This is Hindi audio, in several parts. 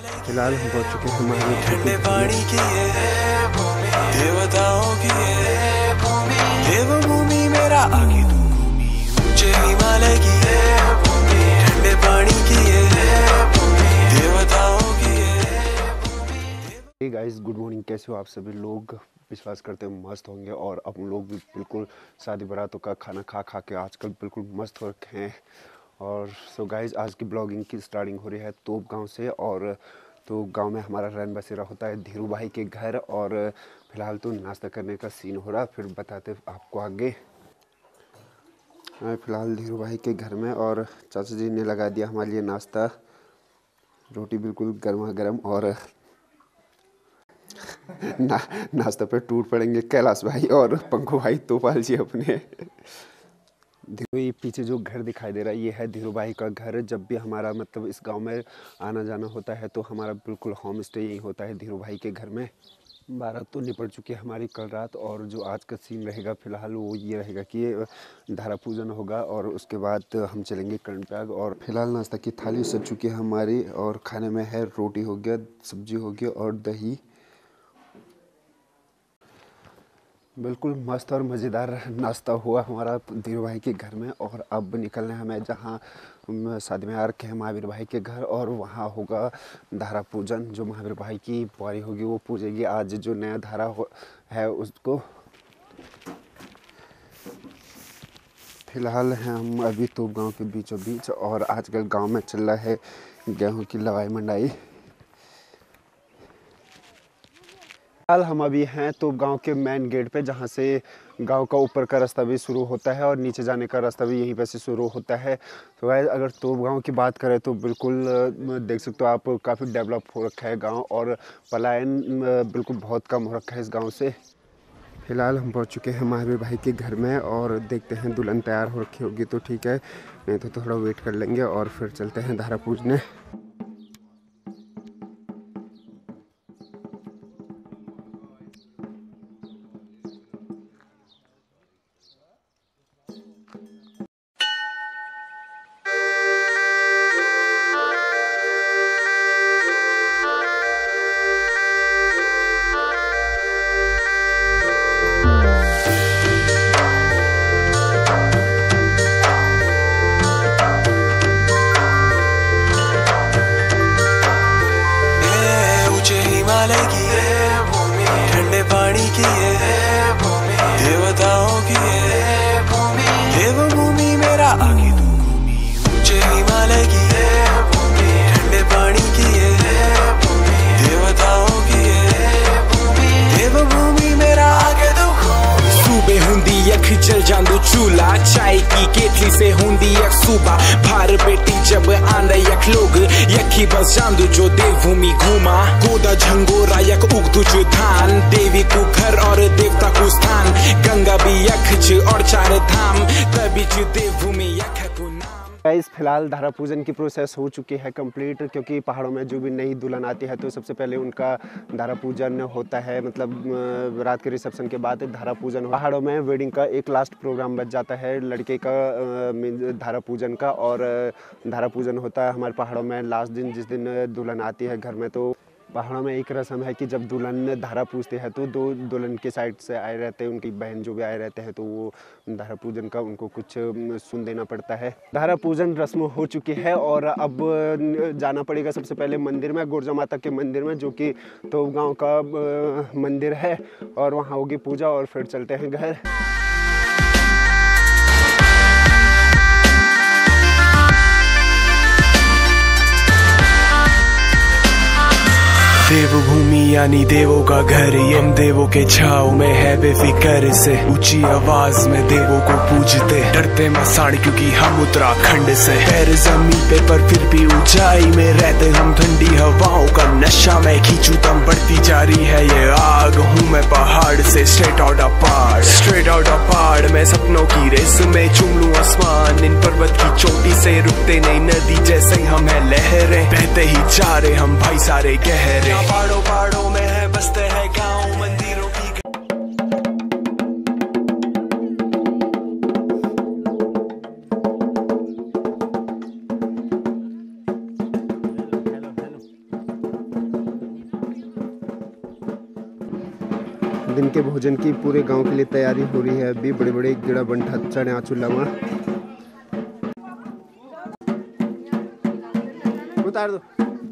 फिलहाल हम पहुंच चुके हैं महावीर ठंडे पानी की ये भूमि, देवताओं की ये भूमि, देवभूमि मेरा आगे तू घूमी, ऊंचे हिमालय की ये भूमि, ठंडे पानी की ये भूमि, देवताओं की ये भूमि। Hey guys, good morning. कैसे हो आप सभी लोग? विश्वास करते हैं मस्त होंगे। और अब लोग भी बिल्कुल शादी बारातों का खाना खा खा के आजकल बिल्कुल मस्त हो रखे हैं। और सो गाइस, आज की ब्लॉगिंग की स्टार्टिंग हो रही है तोप गांव से। और तो गांव में हमारा रैन बसेरा होता है धीरू भाई के घर। और फिलहाल तो नाश्ता करने का सीन हो रहा, फिर बताते आपको आगे। फिलहाल धीरू भाई के घर में और चाचा जी ने लगा दिया हमारे लिए नाश्ता। रोटी बिल्कुल गर्मा गर्म। और नाश्ता पे टूट पड़ेंगे कैलाश भाई और पंखू भाई तोपाल जी अपने। धीरू, ये पीछे जो घर दिखाई दे रहा है ये है धीरू भाई का घर। जब भी हमारा मतलब इस गांव में आना जाना होता है तो हमारा बिल्कुल होम स्टे यही होता है धीरू भाई के घर में। बारात तो निपट चुकी है हमारी कल रात। और जो आज का सीन रहेगा फिलहाल वो ये रहेगा कि धारा पूजन होगा और उसके बाद हम चलेंगे कर्णप्रयाग। और फिलहाल नाश्ता की थाली सज चुकी है हमारी। और खाने में है रोटी हो गया, सब्जी हो गया और दही। बिल्कुल मस्त और मज़ेदार नाश्ता हुआ हमारा धीरू भाई के घर में। और अब निकलना है हमें जहाँ शादी में आ रखे हैं महावीर भाई के घर। और वहाँ होगा धारा पूजन। जो महावीर भाई की बुआरी होगी वो पूजेगी आज जो नया धारा है उसको। फिलहाल हैं हम अभी तोप गांव के बीचों बीच। और आजकल गांव में चल रहा है गेहूं की लवाई मंडाई। फिलहाल हम अभी हैं तोप गांव के मेन गेट पे, जहां से गांव का ऊपर का रास्ता भी शुरू होता है और नीचे जाने का रास्ता भी यहीं पे से शुरू होता है। तो गाइस, अगर तोप गांव की बात करें तो बिल्कुल देख सकते हो आप, काफ़ी डेवलप हो रखा है गांव। और पलायन बिल्कुल बहुत कम हो रखा है इस गांव से। फिलहाल हम पहुंच चुके हैं महावीर भाई के घर में। और देखते हैं दुल्हन तैयार हो रखी होगी तो ठीक है, नहीं तो थोड़ा वेट कर लेंगे और फिर चलते हैं धारा पूजने। हिमालय की ये भूमि, ठंडे पानी की ये भूमि, देवताओं की ये भूमि, देवभूमि मेरा आगे तू घूमी, ऊंचे हिमालय की ये भूमि, ठंडे पानी की ये भूमि, देवताओं की ये भूमि, देवभूमि मेरा आगे तू घूमी। सूबे हुंदी यख जल जांदू चूल्हा, चाय की केतली से हुंदी यख सूबा, भार बेटी जब आंदा यख लोग यखी बस जांदू जो देवभूमि घूमा। गोदा झंगोरा यख उगदू जो धान, देवी को घर और देवता को स्थान, गंगा भी यख च और चार धाम, तभी जो देवभूमि यख को नाम। गाइस, फिलहाल धारा पूजन की प्रोसेस हो चुकी है कंप्लीट। क्योंकि पहाड़ों में जो भी नई दुल्हन आती है तो सबसे पहले उनका धारा पूजन होता है। मतलब रात के रिसेप्शन के बाद धारा पूजन। पहाड़ों में वेडिंग का एक लास्ट प्रोग्राम बच जाता है लड़के का धारा पूजन का। और धारा पूजन होता है हमारे पहाड़ों में लास्ट दिन, जिस दिन दुल्हन आती है घर में। तो पहाड़ों में एक रस्म है कि जब दुल्हन धारा पूजती है तो दो दुल्हन के साइड से आए रहते हैं, उनकी बहन जो भी आए रहते हैं, तो वो धारा पूजन का उनको कुछ सुन देना पड़ता है। धारा पूजन रस्म हो चुकी है और अब जाना पड़ेगा सबसे पहले मंदिर में, गुर्जा माता के मंदिर में, जो कि तोप गांव का मंदिर है। और वहाँ होगी पूजा और फिर चलते हैं घर। देवभूमि यानी देवों का घर, ये हम देवों के छाव में है बेफिक्र से, ऊंची आवाज में देवों को पूजते, डरते मसाण क्योंकि हम उत्तराखंड से। पैर जमीन पे पर फिर भी ऊंचाई में रहते हम, ठंडी हवाओं का नशा मैं खींचू तम बढ़ती जा रही है ये आग। हूँ मैं पहाड़ से स्ट्रेट आउट ऑफ पहाड़, स्ट्रेट आउट ऑफ पहाड़। मैं सपनों की रेस में चूम लूं आसमान, इन पर्वत की चोटी से रुकते नहीं नदी जैसे हम है लहरें, बहते ही जा रहे हम भाई सारे गहरे। पहाड़ों पहाड़ों में है बसते हैं गाँव मंदिरों की। दिन के भोजन की पूरे गांव के लिए तैयारी हो रही है। अभी बड़े बड़े गिड़ा बंठा चढ़ा चूल्हा उतार दो।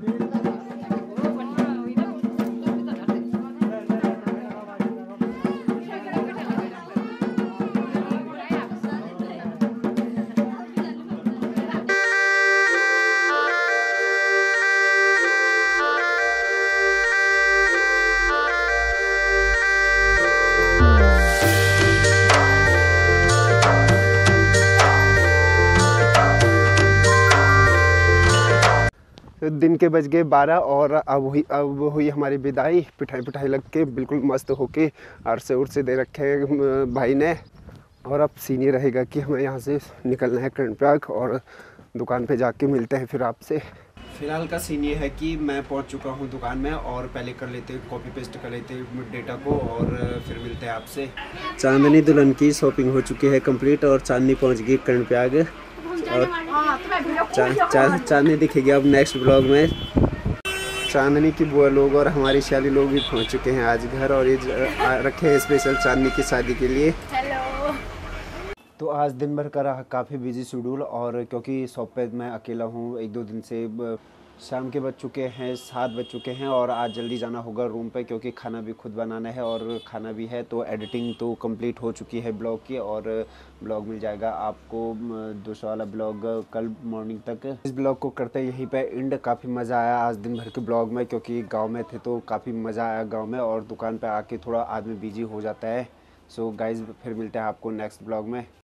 दिन के बज गए 12 और अब हुई हमारी विदाई। पिठाई लग के बिल्कुल मस्त होके अरसे उरसे दे रखे भाई ने। और अब सीन ये रहेगा कि हमें यहाँ से निकलना है कर्णप्रयाग और दुकान पे जाके मिलते हैं फिर आपसे। फ़िलहाल का सीन ये है कि मैं पहुँच चुका हूँ दुकान में और पहले कर लेते कॉपी पेस्ट कर लेते डेटा को और फिर मिलते हैं आपसे। चांदनी दुल्हन की शॉपिंग हो चुकी है कंप्लीट और चांदनी पहुँच गई कर्णप्रयाग और चांदनी दिखेगी अब नेक्स्ट ब्लॉग में। चांदनी की बुआ लोग और हमारी शाली लोग भी पहुंच चुके हैं आज घर और ये रखे हैं स्पेशल चांदनी की शादी के लिए। हेलो। तो आज दिन भर का रहा काफ़ी बिजी शेड्यूल और क्योंकि शॉप पे मैं अकेला हूँ 1-2 दिन से। शाम के बज चुके हैं 7 बज चुके हैं और आज जल्दी जाना होगा रूम पे क्योंकि खाना भी खुद बनाना है और खाना भी है। तो एडिटिंग तो कंप्लीट हो चुकी है ब्लॉग की और ब्लॉग मिल जाएगा आपको दूसरा वाला ब्लॉग कल मॉर्निंग तक। इस ब्लॉग को करते यहीं पे एंड। काफ़ी मज़ा आया आज दिन भर के ब्लॉग में क्योंकि गाँव में थे तो काफ़ी मज़ा आया गाँव में और दुकान पर आके थोड़ा आदमी बिजी हो जाता है। सो गाइज़ फिर मिलते हैं आपको नेक्स्ट ब्लॉग में।